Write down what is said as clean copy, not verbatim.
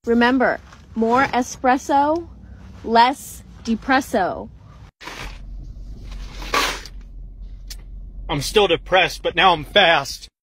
Remember, more espresso, less depresso. I'm still depressed, but now I'm fast.